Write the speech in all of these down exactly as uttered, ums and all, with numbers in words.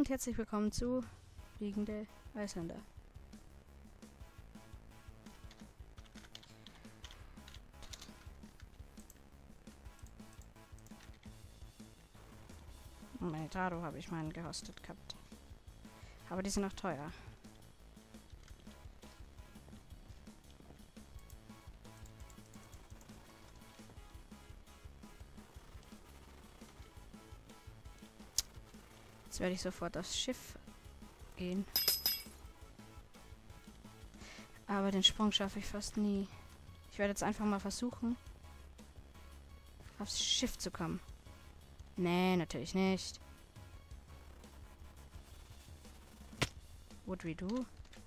herzlich willkommen zu Fliegende Eisländer. Und meine Taro habe ich meinen gehostet gehabt. Aber die sind noch teuer. Jetzt werde ich sofort aufs Schiff gehen. Aber den Sprung schaffe ich fast nie. Ich werde jetzt einfach mal versuchen, aufs Schiff zu kommen. Nee, natürlich nicht. What we do?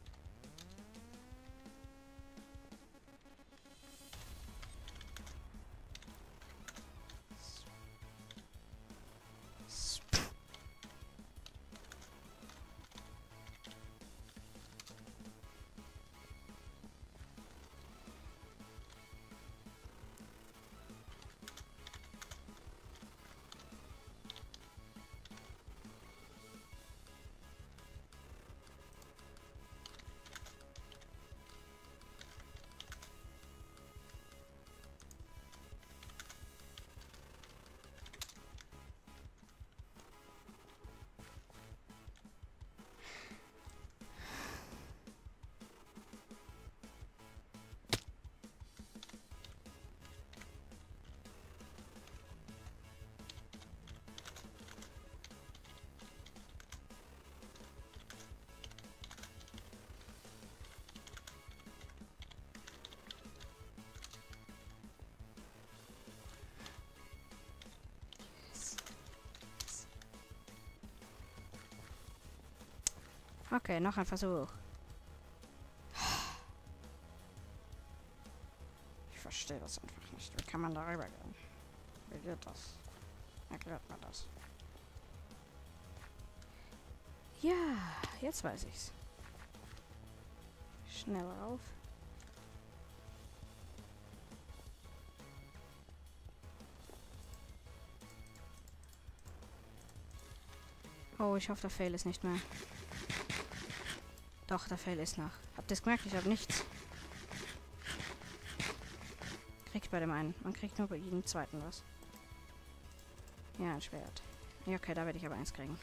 Okay, noch ein Versuch. Ich verstehe das einfach nicht. Wie kann man darüber gehen? Wie geht das? Erklärt mir das. Ja, jetzt weiß ich's. Schnell rauf. Oh, ich hoffe, der Fail ist nicht mehr. Doch, der Fail ist noch. Habt ihr es gemerkt? Ich habe nichts. Kriegt bei dem einen. Man kriegt nur bei jedem zweiten was. Ja, ein Schwert. Ja, okay, da werde ich aber eins kriegen.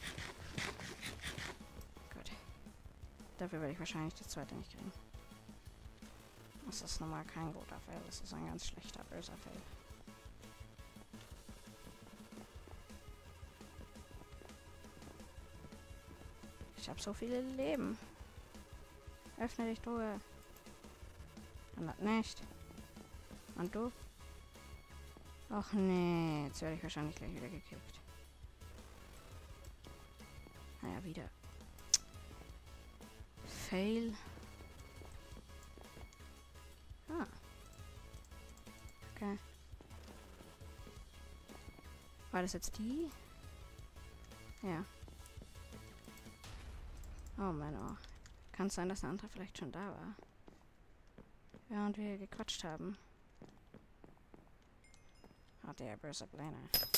Gut. Dafür werde ich wahrscheinlich das zweite nicht kriegen. Das ist normal kein guter Fail. Das ist ein ganz schlechter, böser Fail. Ich habe so viele Leben. Öffne die Truhe. Und das nicht. Und du? Ach nee, jetzt werde ich wahrscheinlich gleich wieder gekickt. Naja, wieder. Fail. Ah. Okay. War das jetzt die? Ja. Oh mein Ohr. Kann es sein, dass eine andere vielleicht schon da war? Während wir gequatscht haben. Oh, der böse Pläne.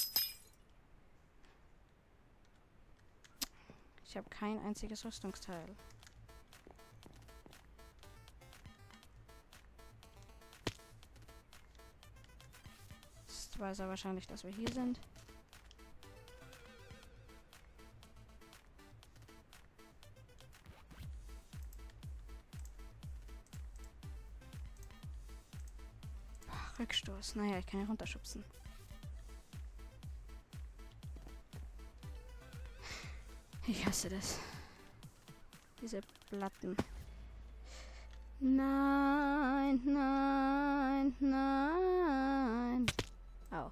Ich habe kein einziges Rüstungsteil. Jetzt weiß er wahrscheinlich, dass wir hier sind. Rückstoß. Naja, ich kann ja runterschubsen. Ich hasse das. Diese Platten. Nein, nein, nein. Au.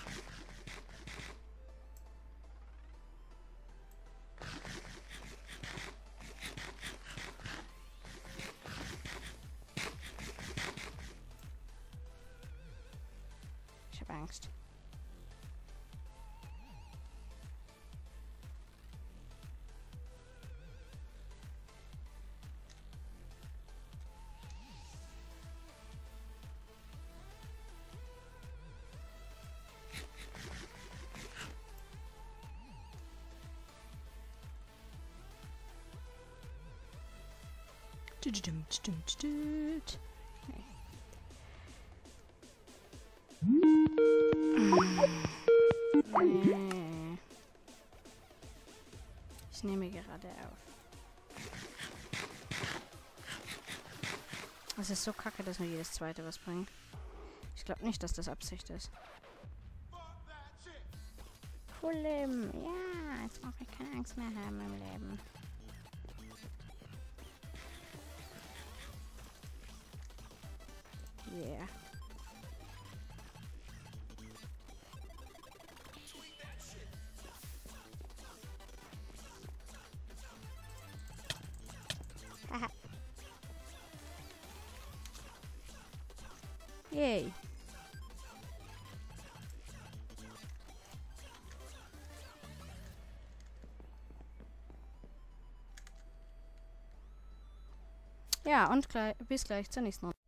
Ich habe Angst. Okay. Nee. Ich nehme gerade auf. Es ist so kacke, dass nur jedes zweite was bringt. Ich glaube nicht, dass das Absicht ist. Full Leben. Ja, jetzt brauche ich keine Angst mehr haben im Leben. Yeah. Haha. Yay. Ja, und gleich, bis gleich zur nächsten Runde.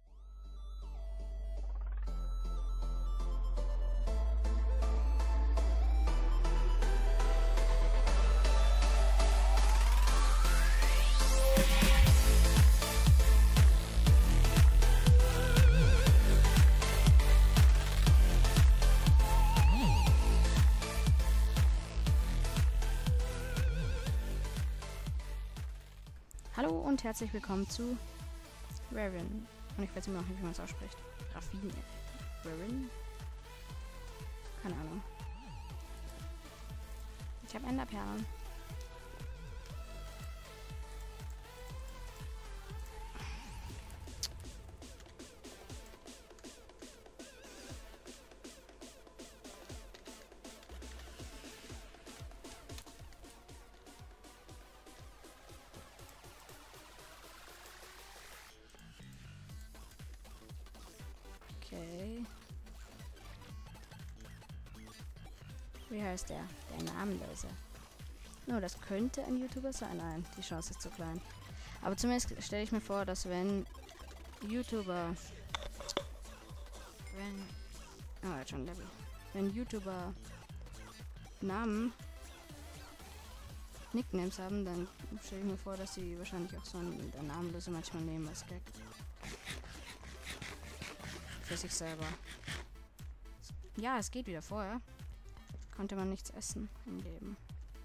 Hallo und herzlich willkommen zu Raven. Und ich weiß immer noch nicht, wie man es ausspricht. Raffine. Raven? Keine Ahnung. Ich habe Enderperlen. Okay. Wie heißt der? Der Namenlose. Nur, das könnte ein YouTuber sein. Nein, die Chance ist zu klein. Aber zumindest stelle ich mir vor, dass wenn YouTuber... Wenn... Oh, er hat schon Level. Wenn YouTuber Namen... Nicknames haben, dann stelle ich mir vor, dass sie wahrscheinlich auch so einen der Namenlose manchmal nehmen als Gag. Für sich selber. Ja, es geht wieder. Vorher konnte man nichts essen im Leben.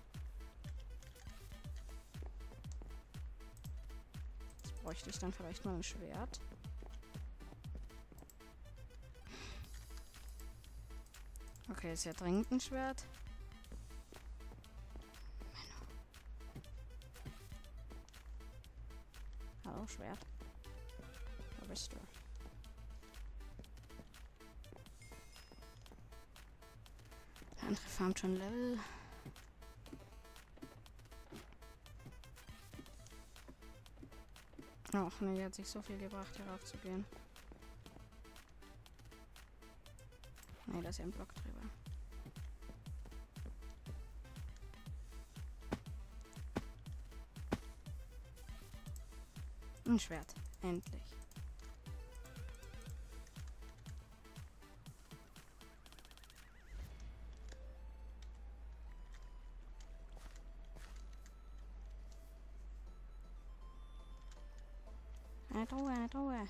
Jetzt bräuchte ich dann vielleicht mal ein Schwert. Okay, ist ja dringend ein Schwert. Hallo, Schwert. Wo bist du? Der andere farmt schon Level. Ach ne, hat sich so viel gebracht, hier rauf zu gehen. Ne, da ist ja ein Block drüber. Ein Schwert. Endlich. Eine Truhe, eine Truhe.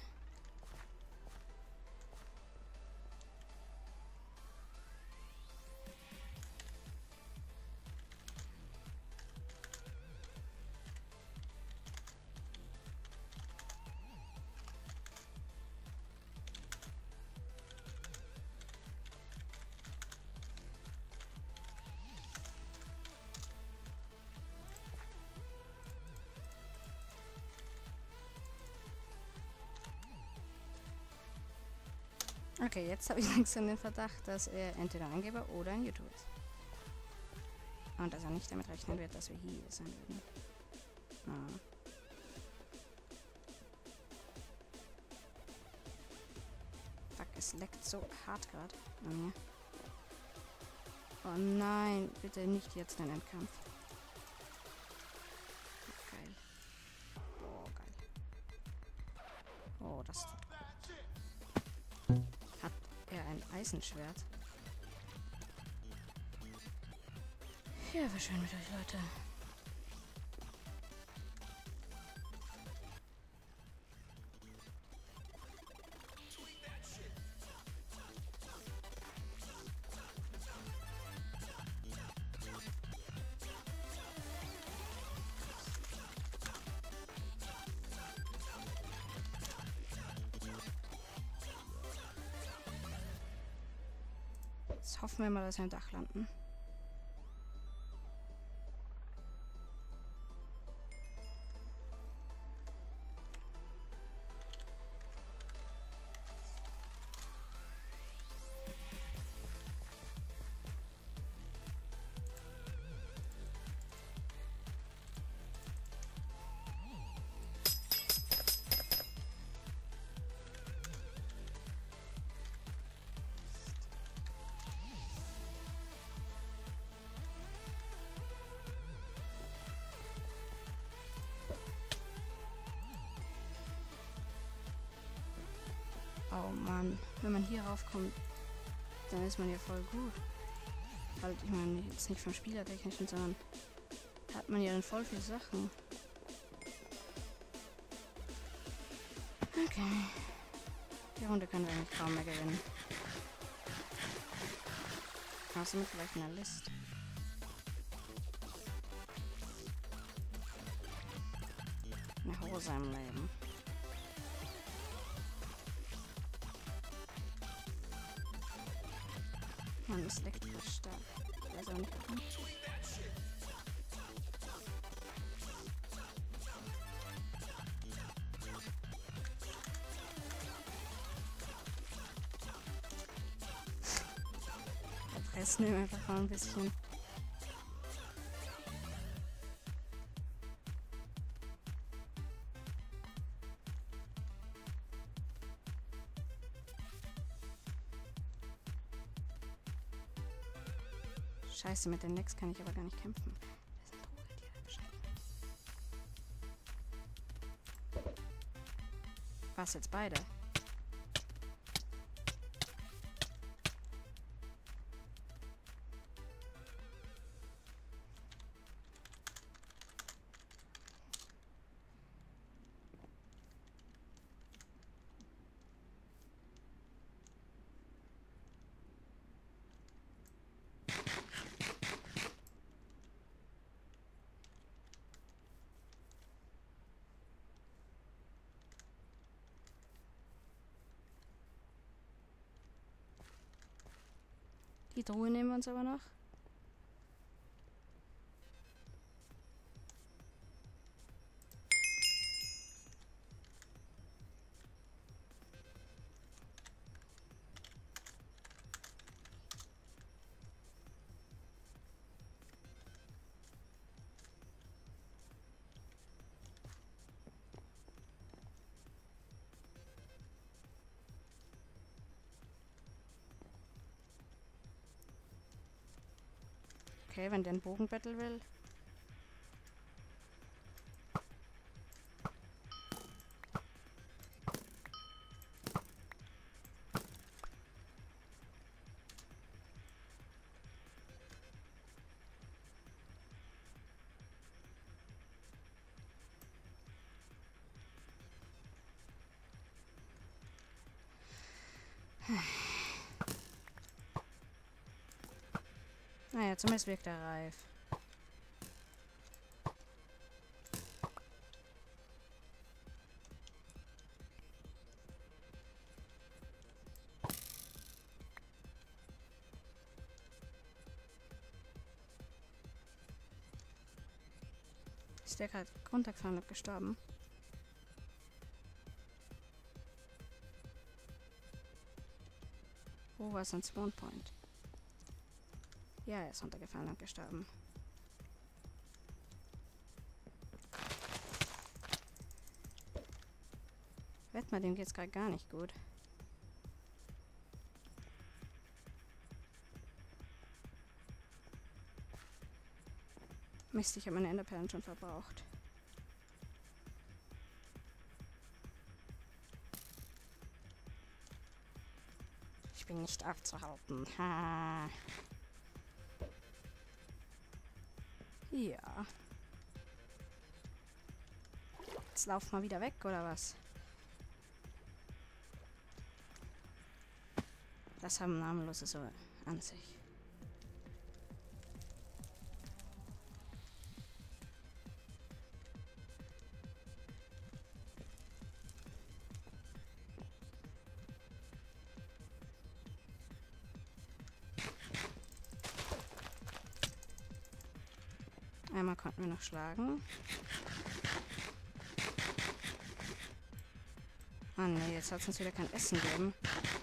Okay, jetzt habe ich langsam den Verdacht, dass er entweder ein Angeber oder ein YouTuber ist. Und dass er nicht damit rechnen wird, dass wir hier sein würden. Ah. Fuck, es leckt so hart gerade an mir. Oh nein, bitte nicht jetzt den Endkampf. Geil. Oh, geil. Oh, das tut gut. Hat er ein Eisenschwert? Ja, war schön mit euch, Leute. Jetzt hoffen wir mal, dass wir im Dach landen. Oh Mann, wenn man hier raufkommt, dann ist man ja voll gut. Halt, ich meine, jetzt nicht vom Spielertechnischen, sondern hat man ja dann voll viele Sachen. Okay. Die Runde können wir eigentlich kaum mehr gewinnen. Außer mit vielleicht einer List. Eine Hose im Leben. Man ist elektrisch stark. Also nicht gut. Wir pressen ihm einfach mal ein bisschen. Scheiße, mit den Lex kann ich aber gar nicht kämpfen. Das sind Ruhetiere beschränkt. Was jetzt beide? Die Truhe nehmen wir uns aber noch. Okay, wenn der ein Bogenbattle will. Naja, zumindest wirkt er reif. Ist der gerade runtergefallen und gestorben? Wo war sein Spawn Point? Ja, er ist runtergefallen und gestorben. Wett mal, dem geht's gerade gar nicht gut. Mist, ich habe meine Enderperlen schon verbraucht. Ich bin nicht aufzuhalten. Ha. Ja. Jetzt lauf mal wieder weg, oder was? Das haben Namenlose so an sich. Einmal konnten wir noch schlagen. Ah ne, jetzt hat es uns wieder kein Essen gegeben.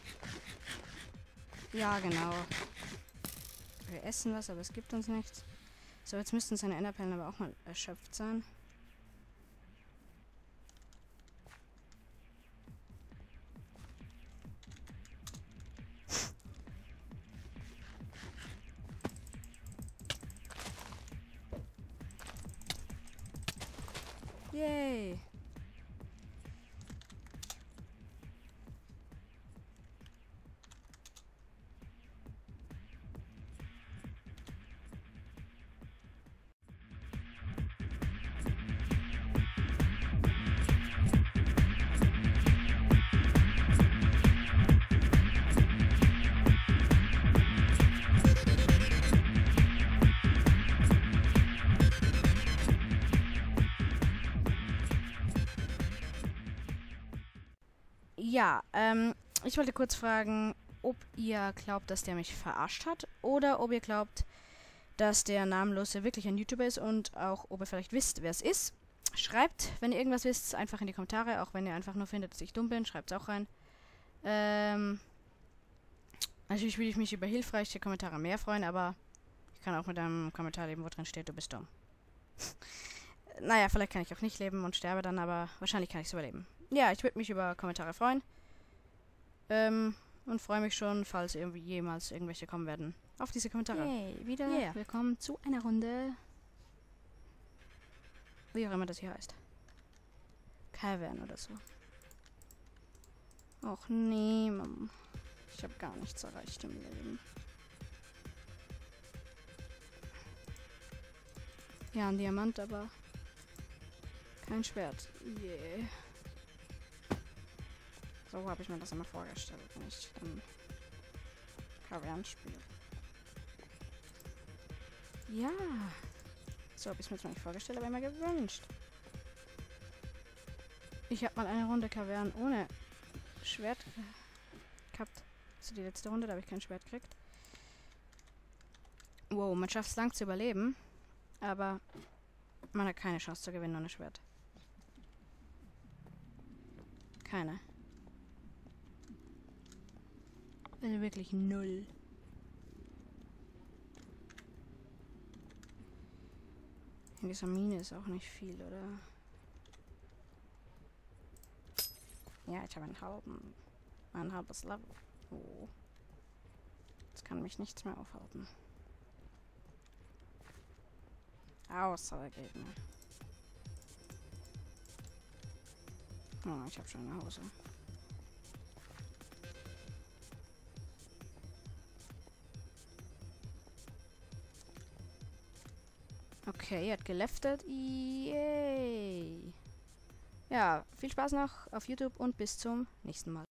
Ja, genau. Wir essen was, aber es gibt uns nichts. So, jetzt müssten seine Enderperlen aber auch mal erschöpft sein. Yay! Ja, ähm, ich wollte kurz fragen, ob ihr glaubt, dass der mich verarscht hat oder ob ihr glaubt, dass der Namenlose wirklich ein YouTuber ist und auch, ob ihr vielleicht wisst, wer es ist. Schreibt, wenn ihr irgendwas wisst, einfach in die Kommentare, auch wenn ihr einfach nur findet, dass ich dumm bin, schreibt es auch rein. Ähm, natürlich würde ich mich über hilfreiche Kommentare mehr freuen, aber ich kann auch mit einem Kommentar leben, wo drin steht, du bist dumm. Naja, vielleicht kann ich auch nicht leben und sterbe dann, aber wahrscheinlich kann ich es überleben. Ja, ich würde mich über Kommentare freuen. Ähm, und freue mich schon, falls irgendwie jemals irgendwelche kommen werden, auf diese Kommentare. Hey, wieder Yeah. willkommen zu einer Runde. Wie auch immer das hier heißt. Cavern oder so. Och nee, Mann. Ich habe gar nichts erreicht im Leben. Ja, ein Diamant, aber kein Schwert. Yeah. So habe ich mir das immer vorgestellt, wenn ich dann Cavern spiele. Ja. So habe ich es mir zwar nicht vorgestellt, aber immer gewünscht. Ich habe mal eine Runde Cavern ohne Schwert gehabt. Also die letzte Runde, da habe ich kein Schwert gekriegt. Wow, man schafft es lang zu überleben, aber man hat keine Chance zu gewinnen ohne Schwert. Keine. Also wirklich null. In dieser Mine ist auch nicht viel, oder? Ja, ich habe einen halben, ein halbes Level. Oh. Jetzt kann mich nichts mehr aufhalten. Außer der Gegner. Oh, ich habe schon eine Hose. Okay, er hat geleftet. Yay. Ja, viel Spaß noch auf YouTube und bis zum nächsten Mal.